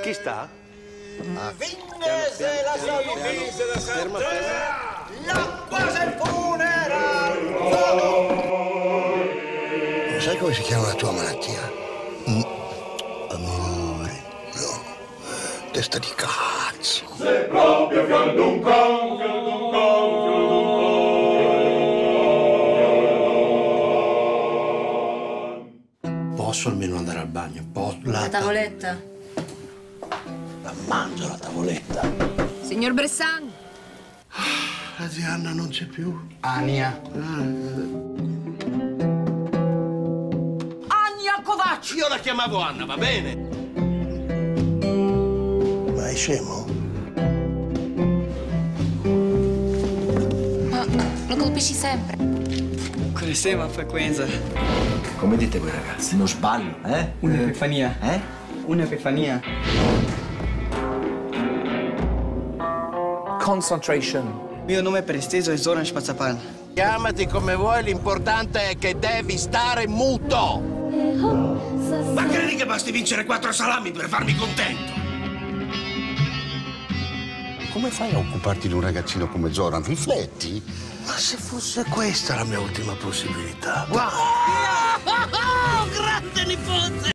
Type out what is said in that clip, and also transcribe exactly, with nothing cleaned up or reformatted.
Chi sta? Ah. Vignese la Santa, l'acqua del funeral. Sai come si chiama la tua malattia? Mm. Amore. No. Testa di cazzo. Se proprio fianduncan, fianduncan, fianduncan. Posso almeno andare al bagno? Posso? La, La tavoletta. La mangio la tavoletta. Signor Bressan. La zia Anna non c'è più. Ania. Ania Covacci! Io la chiamavo Anna, va bene? Ma è scemo? Ma lo colpisci sempre. Con l'estrema frequenza. Come dite voi ragazzi? Uno sballo, eh? Un'epifania. Eh? Un'epifania. Concentration. Il mio nome presteso è Zoran Spazzapan. Chiamati come vuoi, l'importante è che devi stare muto! Ma credi che basti vincere quattro salami per farmi contento? Come fai a occuparti di un ragazzino come Zoran? Rifletti? Ma se fosse questa la mia ultima possibilità? Guarda! Grande nipote!